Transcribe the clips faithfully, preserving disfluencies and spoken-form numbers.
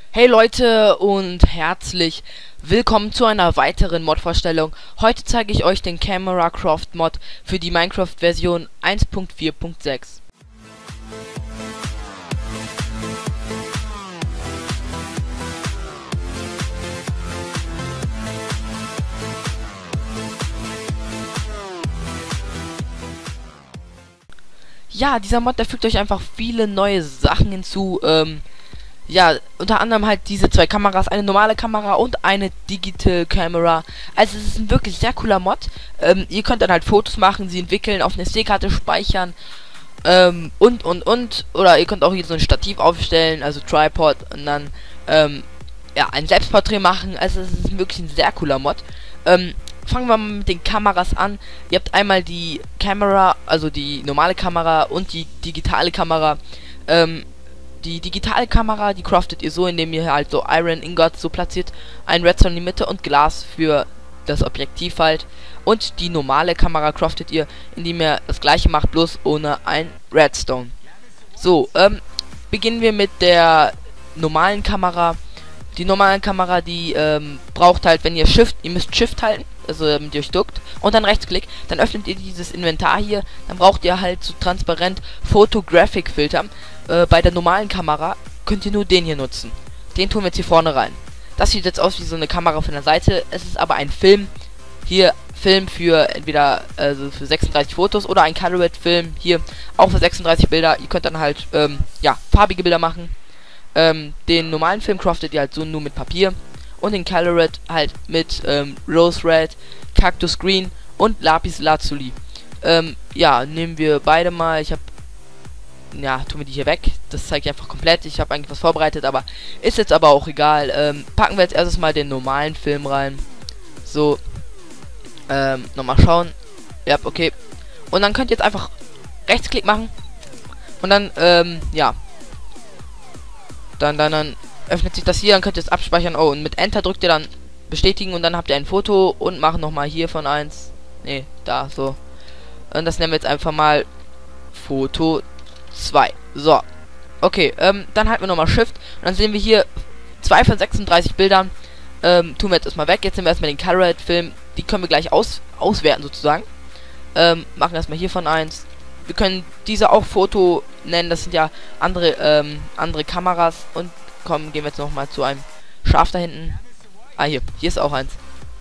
Hey Leute und herzlich willkommen zu einer weiteren Mod-Vorstellung. Heute zeige ich euch den Camera Croft Mod für die Minecraft-Version eins Punkt vier Punkt sechs. Ja, dieser Mod, der fügt euch einfach viele neue Sachen hinzu. Ähm, ja, unter anderem halt diese zwei Kameras, eine normale Kamera und eine Digital Camera. Also es ist ein wirklich sehr cooler Mod. Ähm, ihr könnt dann halt Fotos machen, sie entwickeln, auf eine S D-Karte speichern ähm, und und und. Oder ihr könnt auch hier so ein Stativ aufstellen, also Tripod, und dann ähm, ja, ein Selbstporträt machen. Also es ist wirklich ein sehr cooler Mod. Ähm, Fangen wir mal mit den Kameras an. Ihr habt einmal die Kamera, also die normale Kamera und die digitale Kamera. Ähm, die digitale Kamera, die craftet ihr so, indem ihr halt so Iron Ingots so platziert, ein Redstone in die Mitte und Glas für das Objektiv halt. Und die normale Kamera craftet ihr, indem ihr das gleiche macht, bloß ohne ein Redstone. So, ähm, beginnen wir mit der normalen Kamera. Die normale Kamera, die ähm, braucht halt, wenn ihr Shift, ihr müsst Shift halten, also damit ihr euch duckt, und dann Rechtsklick, dann öffnet ihr dieses Inventar hier, dann braucht ihr halt so transparent Photographic Filter. Äh, bei der normalen Kamera könnt ihr nur den hier nutzen. Den tun wir jetzt hier vorne rein. Das sieht jetzt aus wie so eine Kamera von der Seite, es ist aber ein Film. Hier Film für entweder also für sechsunddreißig Fotos oder ein Colored Film hier auch für sechsunddreißig Bilder. Ihr könnt dann halt ähm, ja, farbige Bilder machen. Ähm, den normalen Film craftet ihr halt so nur mit Papier und den Colored halt mit ähm, Rose Red, Cactus Green und Lapis Lazuli. Ähm, ja, nehmen wir beide mal. Ich habe, ja, tun wir die hier weg. Das zeige ich einfach komplett. Ich habe eigentlich was vorbereitet, aber ist jetzt aber auch egal. Ähm, packen wir jetzt erstes mal den normalen Film rein. So, ähm, nochmal schauen. Ja, okay. Und dann könnt ihr jetzt einfach Rechtsklick machen und dann, ähm, ja. Dann, dann, dann öffnet sich das hier, dann könnt ihr es abspeichern. Oh, und mit Enter drückt ihr dann bestätigen und dann habt ihr ein Foto und machen nochmal hier von eins. Ne, da, so. Und das nennen wir jetzt einfach mal Foto zwei. So. Okay, ähm, dann halten wir nochmal Shift und dann sehen wir hier zwei von sechsunddreißig Bildern. Ähm, tun wir jetzt erstmal weg. Jetzt nehmen wir erstmal den Colored Film. Die können wir gleich aus, auswerten sozusagen. Ähm, machen erstmal hier von eins. Wir können diese auch Foto nennen, das sind ja andere ähm, andere Kameras. Und kommen, gehen wir jetzt nochmal zu einem Schaf da hinten. Ah, hier, hier ist auch eins.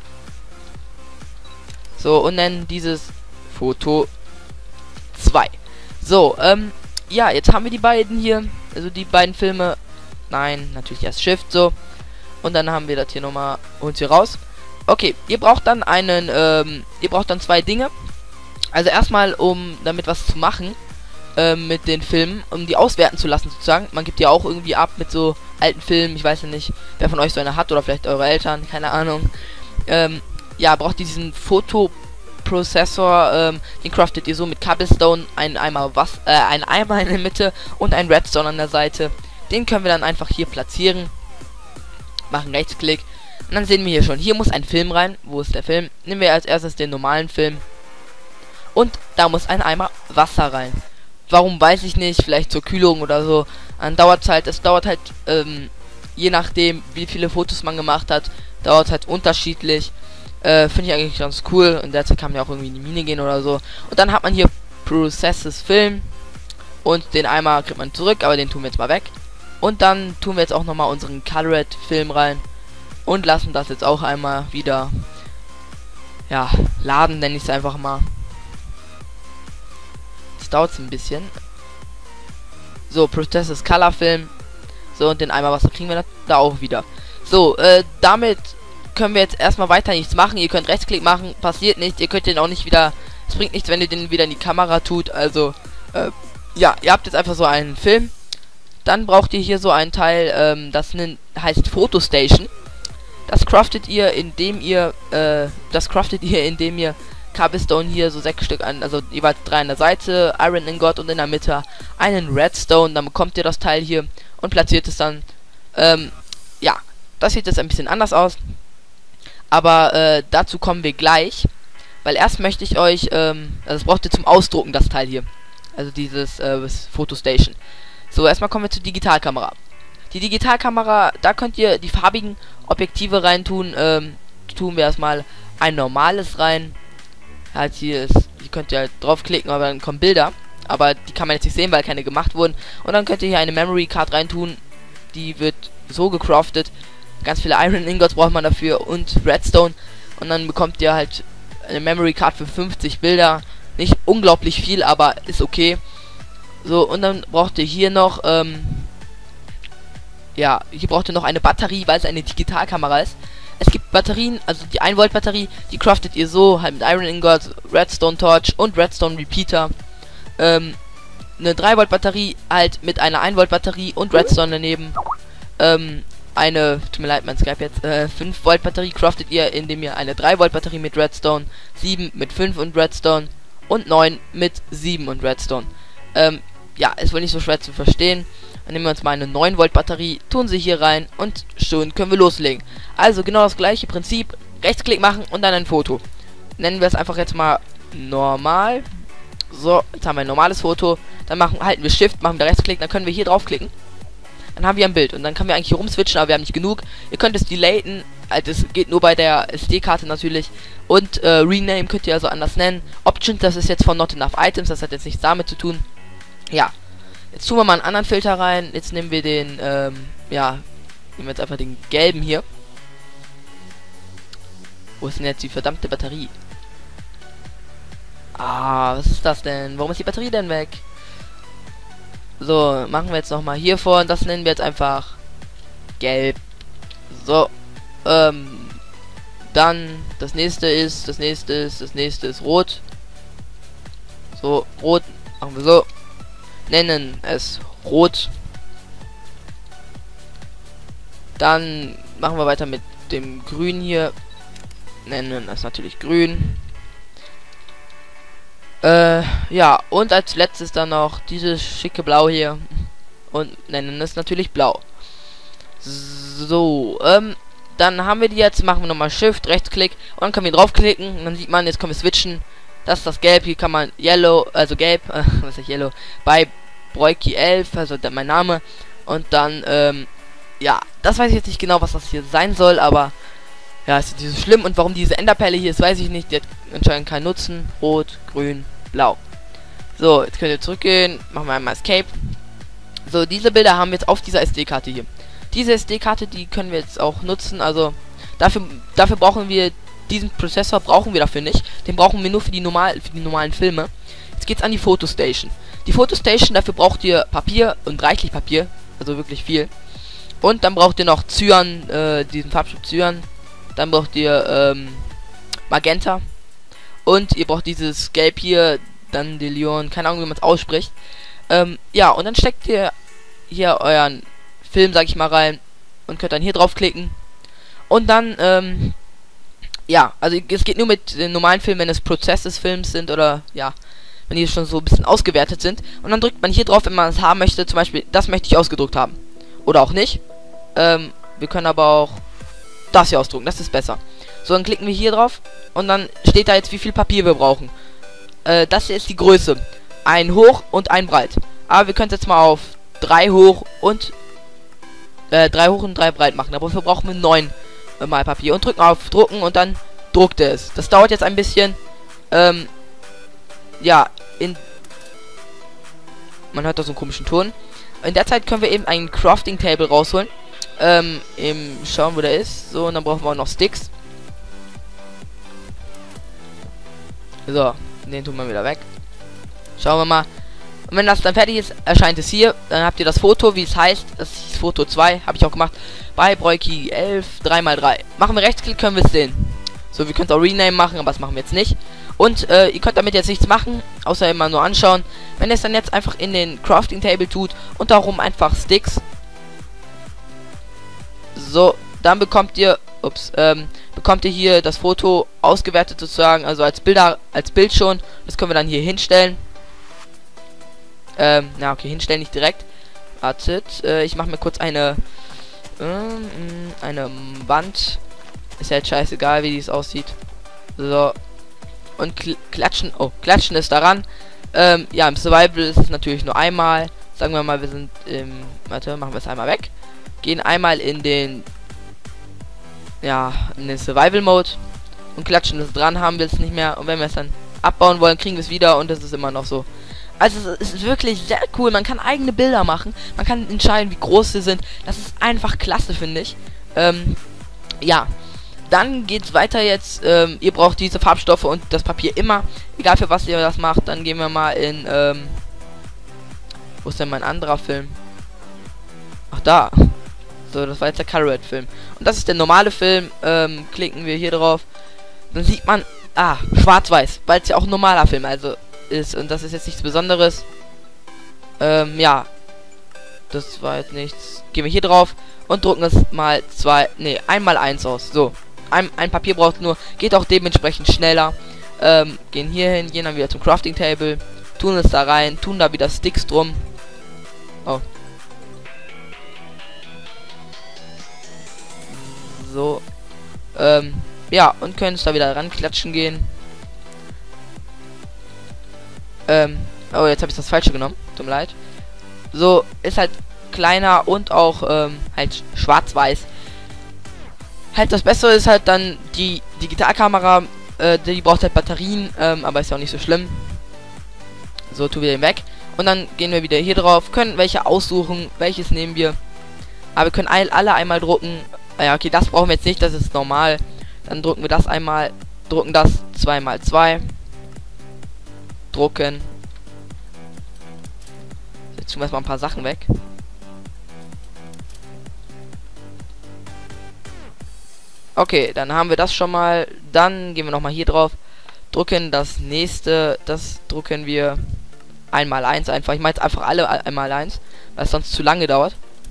So, und nennen dieses Foto zwei. So, ähm, ja, jetzt haben wir die beiden hier, also die beiden Filme. Nein, natürlich erst Shift, so. Und dann haben wir das hier nochmal, holen hier raus. Okay, ihr braucht dann einen, ähm, ihr braucht dann zwei Dinge. Also erstmal, um damit was zu machen ähm, mit den Filmen, um die auswerten zu lassen sozusagen. Man gibt ja auch irgendwie ab mit so alten Filmen. Ich weiß ja nicht, wer von euch so eine hat oder vielleicht eure Eltern, keine Ahnung. Ähm, ja, braucht diesen Fotoprozessor, ähm, den craftet ihr so mit Cobblestone, ein Eimer was, äh, ein Eimer in der Mitte und ein Redstone an der Seite. Den können wir dann einfach hier platzieren. Machen Rechtsklick. Und dann sehen wir hier schon, hier muss ein Film rein. Wo ist der Film? Nehmen wir als erstes den normalen Film. Und da muss ein Eimer Wasser rein. Warum, weiß ich nicht. Vielleicht zur Kühlung oder so. Dann dauert es halt, es dauert halt, ähm, je nachdem, wie viele Fotos man gemacht hat, dauert halt unterschiedlich. Äh, finde ich eigentlich ganz cool. In der Zeit kann man ja auch irgendwie in die Mine gehen oder so. Und dann hat man hier Processes Film. Und den Eimer kriegt man zurück, aber den tun wir jetzt mal weg. Und dann tun wir jetzt auch nochmal unseren Colored Film rein. Und lassen das jetzt auch einmal wieder, ja, laden, nenne ich es einfach mal. Dauert ein bisschen. So, Processes Color Film. So, und den Eimer Wasser kriegen wir da auch wieder. So, äh, damit können wir jetzt erstmal weiter nichts machen. Ihr könnt Rechtsklick machen, passiert nichts. Ihr könnt den auch nicht wieder, es bringt nichts, wenn ihr den wieder in die Kamera tut. Also, äh, ja, ihr habt jetzt einfach so einen Film. Dann braucht ihr hier so einen Teil, ähm, das heißt Photostation. Das craftet ihr, indem ihr, äh, das craftet ihr, indem ihr Cobblestone hier so sechs Stück an, also jeweils drei an der Seite, Iron Ingot und in der Mitte einen Redstone. Dann bekommt ihr das Teil hier und platziert es dann. Ähm, ja, das sieht jetzt ein bisschen anders aus. Aber äh, dazu kommen wir gleich. Weil erst möchte ich euch, ähm, also das braucht ihr zum Ausdrucken, das Teil hier. Also dieses äh, Photostation. So, erstmal kommen wir zur Digitalkamera. Die Digitalkamera, da könnt ihr die farbigen Objektive reintun. Ähm, tun wir erstmal ein normales rein. Halt hier ist, hier könnt ihr halt draufklicken, aber dann kommen Bilder. Aber die kann man jetzt nicht sehen, weil keine gemacht wurden. Und dann könnt ihr hier eine Memory Card reintun. Die wird so gecraftet. Ganz viele Iron Ingots braucht man dafür und Redstone. Und dann bekommt ihr halt eine Memory Card für fünfzig Bilder. Nicht unglaublich viel, aber ist okay. So, und dann braucht ihr hier noch, ähm, ja, hier braucht ihr noch eine Batterie, weil es eine Digitalkamera ist. Es gibt Batterien, also die ein Volt Batterie, die craftet ihr so, halt mit Iron Ingot, Redstone Torch und Redstone Repeater. Ähm, eine drei Volt Batterie halt mit einer ein Volt Batterie und Redstone daneben. Ähm, eine, tut mir leid, mein Skype jetzt, äh, fünf Volt Batterie craftet ihr, indem ihr eine drei Volt Batterie mit Redstone, sieben mit fünf und Redstone und neun mit sieben und Redstone. Ähm, ja, ist wohl nicht so schwer zu verstehen. Dann nehmen wir uns mal eine neun Volt Batterie, tun sie hier rein und schon können wir loslegen. Also genau das gleiche Prinzip, Rechtsklick machen und dann ein Foto. Nennen wir es einfach jetzt mal normal. So, jetzt haben wir ein normales Foto. Dann machen, halten wir Shift, machen wir Rechtsklick, dann können wir hier draufklicken. Dann haben wir ein Bild und dann können wir eigentlich hier rumswitchen, aber wir haben nicht genug. Ihr könnt es delaten, also das geht nur bei der S D-Karte natürlich. Und äh, Rename könnt ihr also anders nennen. Options, das ist jetzt von Not Enough Items, das hat jetzt nichts damit zu tun. Ja, jetzt tun wir mal einen anderen Filter rein. Jetzt nehmen wir den, ähm, ja, nehmen wir jetzt einfach den gelben hier. Wo ist denn jetzt die verdammte Batterie? Ah, was ist das denn? Warum ist die Batterie denn weg? So, machen wir jetzt nochmal hier vor und das nennen wir jetzt einfach gelb. So, ähm, dann das nächste ist, das nächste ist, das nächste ist rot. So, rot, machen wir so. Nennen es rot. Dann machen wir weiter mit dem grün hier. Nennen es natürlich grün. Äh, ja, und als letztes dann noch dieses schicke Blau hier. Und nennen es natürlich blau. So, ähm, dann haben wir die jetzt, machen wir nochmal Shift, Rechtsklick und dann können wir draufklicken und dann sieht man, jetzt können wir switchen. Das ist das Gelb, hier kann man Yellow, also Gelb, äh, was ist Yellow, bei Broiki elf, also der, mein Name. Und dann, ähm, ja, das weiß ich jetzt nicht genau, was das hier sein soll, aber ja, ist nicht so schlimm. Und warum diese Enderperle hier ist, weiß ich nicht. Die hat anscheinend keinen Nutzen. Rot, grün, blau. So, jetzt könnt ihr zurückgehen. Machen wir einmal Escape. So, diese Bilder haben wir jetzt auf dieser S D-Karte hier. Diese S D-Karte, die können wir jetzt auch nutzen. Also, dafür, dafür brauchen wir diesen Prozessor, brauchen wir dafür nicht. Den brauchen wir nur für die, normal, für die normalen Filme. Jetzt geht's an die Fotostation. Die Fotostation, dafür braucht ihr Papier und reichlich Papier. Also wirklich viel. Und dann braucht ihr noch Cyan, äh, diesen Farbstoff Cyan. Dann braucht ihr ähm, Magenta. Und ihr braucht dieses Gelb hier, dann Delion, keine Ahnung, wie man es ausspricht. Ähm, ja, und dann steckt ihr hier euren Film, sag ich mal, rein. Und könnt dann hier draufklicken. Und dann, ähm, ja, also es geht nur mit den normalen Filmen, wenn es Prozess des Films sind oder, ja, wenn die schon so ein bisschen ausgewertet sind. Und dann drückt man hier drauf, wenn man es haben möchte. Zum Beispiel, das möchte ich ausgedruckt haben. Oder auch nicht. Ähm, wir können aber auch das hier ausdrucken, das ist besser. So, dann klicken wir hier drauf und dann steht da jetzt, wie viel Papier wir brauchen. Äh, das hier ist die Größe. Ein hoch und ein breit. Aber wir können es jetzt mal auf drei hoch und äh, drei hoch und drei breit machen. Aber dafür brauchen wir neun äh, mal Papier. Und drücken auf Drucken und dann druckt er es. Das dauert jetzt ein bisschen. Ähm, ja, in... Man hört da so einen komischen Ton. In der Zeit können wir eben einen Crafting Table rausholen. Ähm, im schauen, wo der ist. So, und dann brauchen wir auch noch Sticks. So, den tun wir wieder weg. Schauen wir mal. Und wenn das dann fertig ist, erscheint es hier. Dann habt ihr das Foto, wie es heißt. Das ist Foto zwei, habe ich auch gemacht. Bei Broiki elf, drei mal drei. Machen wir Rechtsklick, können wir es sehen. So, wir können es auch Rename machen, aber das machen wir jetzt nicht. Und äh, ihr könnt damit jetzt nichts machen, außer immer nur anschauen. Wenn ihr es dann jetzt einfach in den Crafting Table tut und darum einfach Sticks. So, dann bekommt ihr, ups, ähm, bekommt ihr hier das Foto ausgewertet sozusagen, also als Bilder, als Bild schon. Das können wir dann hier hinstellen. Ähm, na okay, hinstellen nicht direkt. Wartet, äh, ich mache mir kurz eine, ähm, eine Wand. Ist ja jetzt scheißegal, wie dies aussieht. So. Und kl klatschen, oh, klatschen ist daran. Ähm, ja, im Survival ist es natürlich nur einmal. Sagen wir mal, wir sind im, warte, machen wir es einmal weg. gehen einmal in den, ja, in den Survival Mode und klatschen das dran, haben wir es nicht mehr. Und wenn wir es dann abbauen wollen, kriegen wir es wieder und das ist immer noch so. Also es ist wirklich sehr cool. Man kann eigene Bilder machen. Man kann entscheiden, wie groß sie sind. Das ist einfach klasse, finde ich. Ähm, ja. Dann geht's weiter jetzt. Ähm, ihr braucht diese Farbstoffe und das Papier immer. Egal für was ihr das macht. Dann gehen wir mal in, ähm, wo ist denn mein anderer Film? Ach, da. So, das war jetzt der Colored-Film. Und das ist der normale Film. Ähm, klicken wir hier drauf. Dann sieht man, ah, schwarz-weiß. Weil es ja auch ein normaler Film also ist. Und das ist jetzt nichts Besonderes. Ähm, ja. Das war jetzt nichts. Gehen wir hier drauf und drucken es mal zwei, nee, einmal eins aus. So. Ein, ein Papier braucht nur. Geht auch dementsprechend schneller. Ähm, gehen hier hin, gehen dann wieder zum Crafting Table. Tun es da rein, tun da wieder Sticks drum. Oh. So. Ähm, ja, und können es da wieder ranklatschen gehen. Ähm, oh, jetzt habe ich das Falsche genommen. Tut mir leid. So, ist halt kleiner und auch ähm, halt schwarz-weiß. Halt das Bessere ist halt dann die Digitalkamera. Äh, die braucht halt Batterien, ähm, aber ist ja auch nicht so schlimm. So, tun wir den weg. Und dann gehen wir wieder hier drauf, können welche aussuchen, welches nehmen wir. Aber wir können all, alle einmal drucken. Ja, okay, das brauchen wir jetzt nicht, das ist normal. Dann drucken wir das einmal, drucken das zwei mal zwei. Drucken. Jetzt tun wir erstmal ein paar Sachen weg. Okay, dann haben wir das schon mal. Dann gehen wir nochmal hier drauf. Drucken das nächste. Das drucken wir einmal eins einfach. Ich meine jetzt einfach alle einmal eins, weil es sonst zu lange dauert.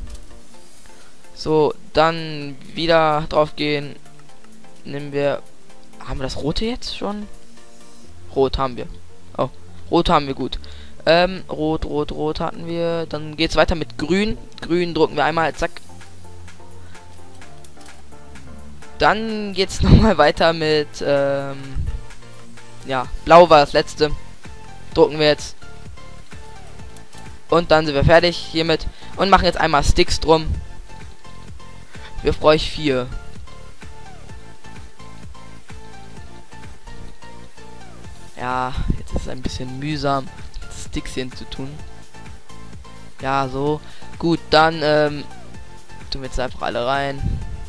So, dann wieder drauf gehen. Nehmen wir. Haben wir das rote jetzt schon? Rot haben wir. Oh, rot haben wir gut. Ähm, rot, rot, rot hatten wir. Dann geht's weiter mit grün. Grün drucken wir einmal, zack. Dann geht's nochmal weiter mit, ähm, ja, blau war das letzte. Drucken wir jetzt. Und dann sind wir fertig hiermit. Und machen jetzt einmal Sticks drum. Wir freuen euch vier. Ja, jetzt ist es ein bisschen mühsam, Sticks hier zu tun. Ja, so. Gut, dann, ähm, tun wir jetzt einfach alle rein.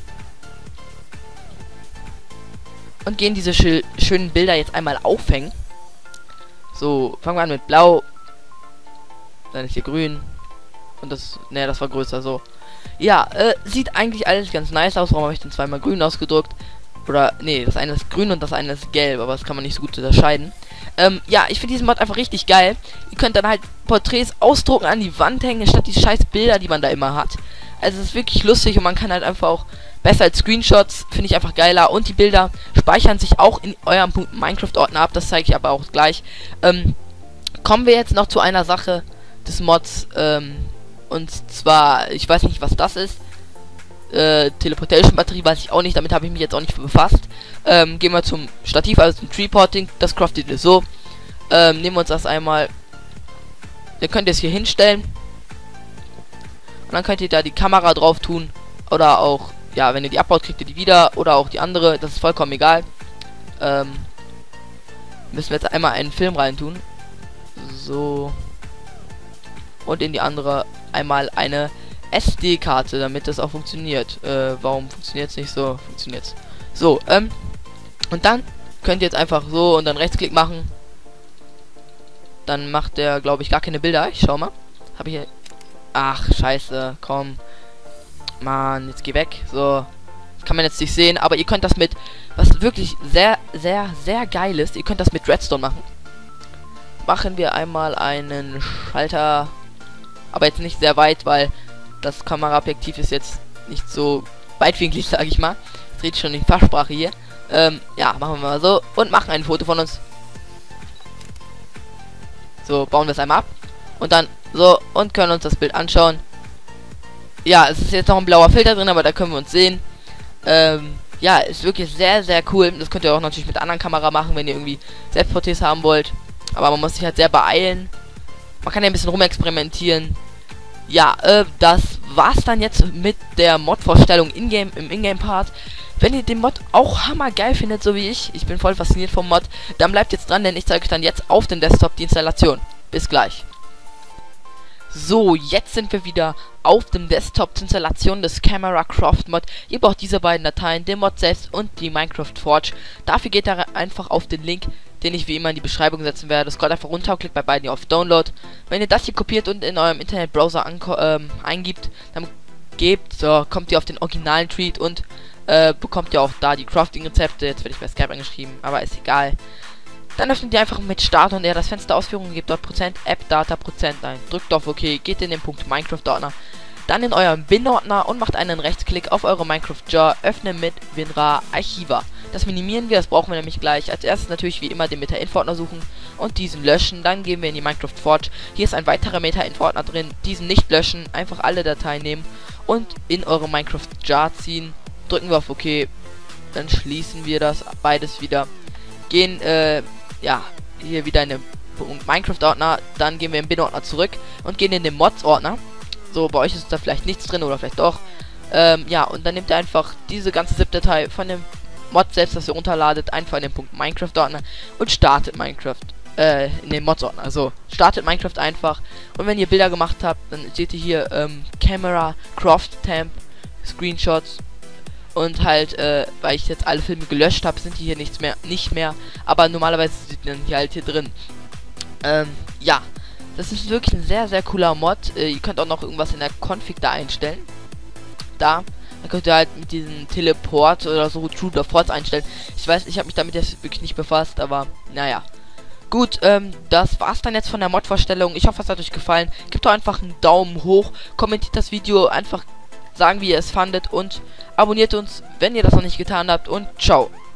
Und gehen diese schö schönen Bilder jetzt einmal aufhängen. So, fangen wir an mit blau. Dann ist hier grün. Und das, ne, das war größer, so. Ja, äh, sieht eigentlich alles ganz nice aus. Warum habe ich denn zweimal grün ausgedruckt? Oder, nee, das eine ist grün und das eine ist gelb. Aber das kann man nicht so gut unterscheiden. Ähm, ja, ich finde diesen Mod einfach richtig geil. Ihr könnt dann halt Porträts ausdrucken, an die Wand hängen, statt die scheiß Bilder, die man da immer hat. Also es ist wirklich lustig und man kann halt einfach auch besser als Screenshots, finde ich einfach geiler. Und die Bilder speichern sich auch in eurem .minecraft-Ordner ab, das zeige ich aber auch gleich. Ähm, kommen wir jetzt noch zu einer Sache des Mods, ähm, und zwar, ich weiß nicht, was das ist. Äh, Teleportation-Batterie weiß ich auch nicht, damit habe ich mich jetzt auch nicht befasst. Ähm, gehen wir zum Stativ, also zum Treeporting, das craftet ihr so. Ähm, nehmen wir uns das einmal. Ihr könnt es hier hinstellen. Und dann könnt ihr da die Kamera drauf tun. Oder auch, ja, wenn ihr die abbaut, kriegt ihr die wieder. Oder auch die andere, das ist vollkommen egal. Ähm, müssen wir jetzt einmal einen Film reintun. So. Und in die andere einmal eine S D-Karte, damit das auch funktioniert. Äh, warum funktioniert es nicht so? Funktioniert so, ähm, und dann könnt ihr jetzt einfach so und dann Rechtsklick machen. Dann macht der, glaube ich, gar keine Bilder. Ich schau mal. Habe ich hier. Ach, scheiße, komm. Mann, jetzt geh weg. So. Das kann man jetzt nicht sehen, aber ihr könnt das mit, was wirklich sehr, sehr, sehr geil ist, ihr könnt das mit Redstone machen. Machen wir einmal einen Schalter, aber jetzt nicht sehr weit, weil das Kameraobjektiv ist jetzt nicht so weitwinklig, sage ich mal. Jetzt redet schon die Fachsprache hier. Ähm, ja, machen wir mal so und machen ein Foto von uns. So, bauen wir es einmal ab. Und dann so und können uns das Bild anschauen. Ja, es ist jetzt noch ein blauer Filter drin, aber da können wir uns sehen. Ähm, ja, ist wirklich sehr, sehr cool. Das könnt ihr auch natürlich mit der anderen Kamera machen, wenn ihr irgendwie Selbstporträts haben wollt. Aber man muss sich halt sehr beeilen. Man kann ja ein bisschen rumexperimentieren. ja, äh, das war's dann jetzt mit der Mod-Vorstellung in-game, im Ingame-Part. Wenn ihr den Mod auch hammergeil findet, so wie ich, ich bin voll fasziniert vom Mod, dann bleibt jetzt dran, denn ich zeige euch dann jetzt auf dem Desktop die Installation. Bis gleich. So, jetzt sind wir wieder auf dem Desktop zur Installation des Camera Croft Mod. Ihr braucht diese beiden Dateien, den Mod selbst und die Minecraft Forge. Dafür geht ihr einfach auf den Link, den ich wie immer in die Beschreibung setzen werde. Scrollt einfach runter und klickt bei beiden hier auf Download. Wenn ihr das hier kopiert und in eurem Internetbrowser ähm, eingibt, dann gebt, so, kommt ihr auf den originalen Tweet und äh, bekommt ihr auch da die Crafting-Rezepte. Jetzt werde ich bei Skype angeschrieben, aber ist egal. Dann öffnet ihr einfach mit Start und eher das Fenster Ausführungen, gebt dort Prozent, App Data Prozent ein. Drückt auf OK, geht in den Punkt Minecraft-Ordner, dann in euren Bin-Ordner und macht einen Rechtsklick auf eure Minecraft-Jar, öffnen mit WinRAR Archiva. Das minimieren wir, das brauchen wir nämlich gleich. Als erstes natürlich wie immer den Meta-Info-Ordner suchen und diesen löschen. Dann gehen wir in die Minecraft Forge. Hier ist ein weiterer Meta-Info-Ordner drin. Diesen nicht löschen, einfach alle Dateien nehmen und in eure Minecraft-Jar ziehen. Drücken wir auf OK, dann schließen wir das beides wieder. Gehen, äh, ja, hier wieder in den Minecraft-Ordner, dann gehen wir im Bin-Ordner zurück und gehen in den Mods-Ordner. So, bei euch ist da vielleicht nichts drin oder vielleicht doch. Ähm, ja, und dann nehmt ihr einfach diese ganze ZIP-Datei von dem Mod selbst, das ihr runterladet, einfach in den Punkt Minecraft-Ordner und startet Minecraft, äh, in den Mods-Ordner. Also, startet Minecraft einfach und wenn ihr Bilder gemacht habt, dann seht ihr hier, ähm, Camera, Croft Temp, Screenshots. Und halt, äh, weil ich jetzt alle Filme gelöscht habe, sind die hier nichts mehr, nicht mehr. Aber normalerweise sind die dann hier halt hier drin. Ähm, ja. Das ist wirklich ein sehr, sehr cooler Mod. Äh, ihr könnt auch noch irgendwas in der Config da einstellen. Da. Da könnt ihr halt mit diesem Teleport oder so True oder False einstellen. Ich weiß, ich habe mich damit jetzt wirklich nicht befasst, aber naja. Gut, ähm, das war's dann jetzt von der Mod-Vorstellung. Ich hoffe, es hat euch gefallen. Gebt doch einfach einen Daumen hoch. Kommentiert das Video, einfach sagen, wie ihr es fandet und abonniert uns, wenn ihr das noch nicht getan habt und ciao.